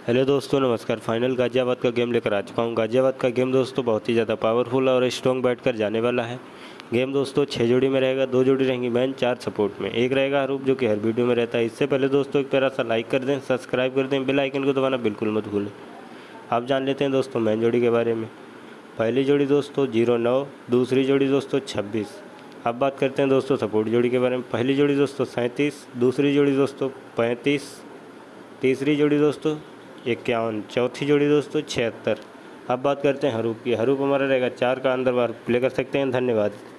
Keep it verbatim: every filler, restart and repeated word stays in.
Hello दोस्तों, नमस्कार। Final Ghaziabad का गेम लेकर आ चुका हूँ। गाज़ियाबाद का गेम दोस्तों बहुत ही ज़्यादा पावरफुल और स्ट्रॉन्ग बैठ कर जाने वाला है। गेम दोस्तों छः जोड़ी में रहेगा, दो जोड़ी रहेंगी मैन, चार सपोर्ट में, एक रहेगा हरूप जो कि हर वीडियो में रहता है। इससे पहले दोस्तों एक प्यारा सा लाइक कर दें, सब्सक्राइब कर दें, बेल आइकन को दबाना बिल्कुल मत भूलें। आप जान लेते हैं दोस्तों मैन जोड़ी के बारे में। पहली जोड़ी दोस्तों जीरो नौ, दूसरी जोड़ी दोस्तों छब्बीस। अब बात करते हैं दोस्तों सपोर्ट जोड़ी के बारे में। पहली जोड़ी दोस्तों सैंतीस, दूसरी जोड़ी दोस्तों पैंतीस, तीसरी जोड़ी दोस्तों इक्यावन, चौथी जोड़ी दोस्तों छिहत्तर। अब बात करते हैं हरूप की। हरूप हमारा रहेगा चार का, अंदर बार प्ले कर सकते हैं। धन्यवाद।